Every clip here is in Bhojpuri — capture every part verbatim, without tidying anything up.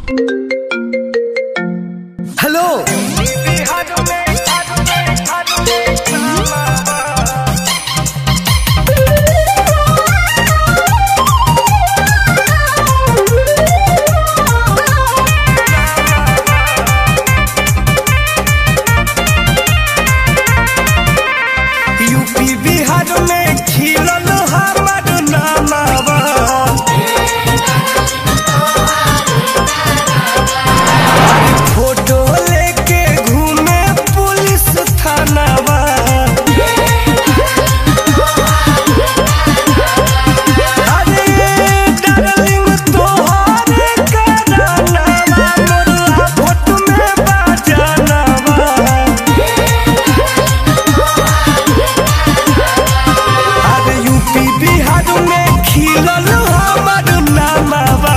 हेलो यूपी बिहार में खिलल हमार नामावा फोटो लेके घूमे पुलिस थानावा अरे डार्लिंग तोहरे करानावा मोरला फोटो में बाजानावा अरे यूपी बिहार में खिलल हमार नामावा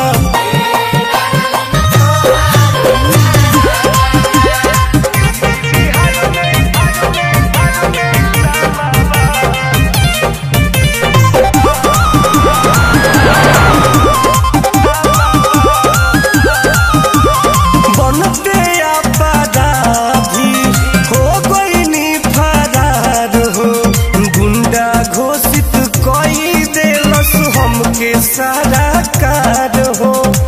बनते अपराधी हो गइनी फरार हो गुंडा घोषित कई देलस हमके सारा कार हो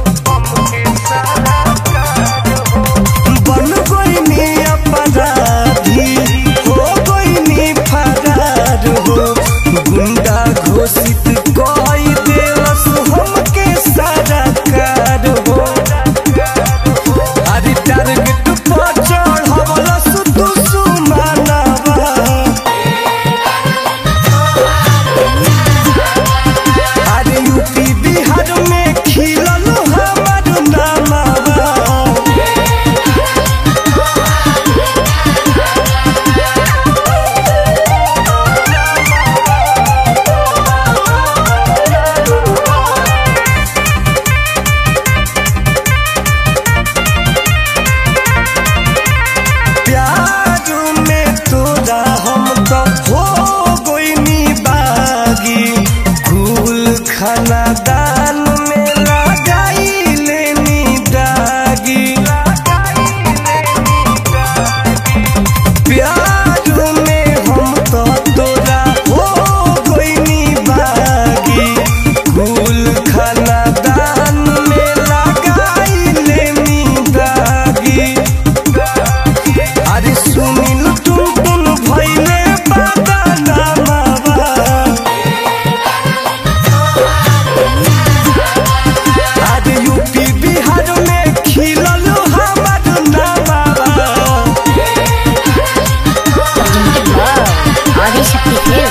बन गइनी अपराधी हो गइनी फरार हो गुंडा घोषित कई देलस हमके सारा कार हो अरे टारगेट पर चढ़वलस दुश्मनवा अरे यूपी बिहार में खिलल हमार नामावा प्यार में तोरा हम तो हो गइनी बागी कुल खानदान में लगाई लेनी दागी प्यार में हम तो तोरा हो गइनी बागी कुल खानदान में लगाई लेनी दागी अरे सुनिल तुम तुम भइले बदनामावा अरे यूपी बिहार में खिलल हमार नामावा आदिशक्ति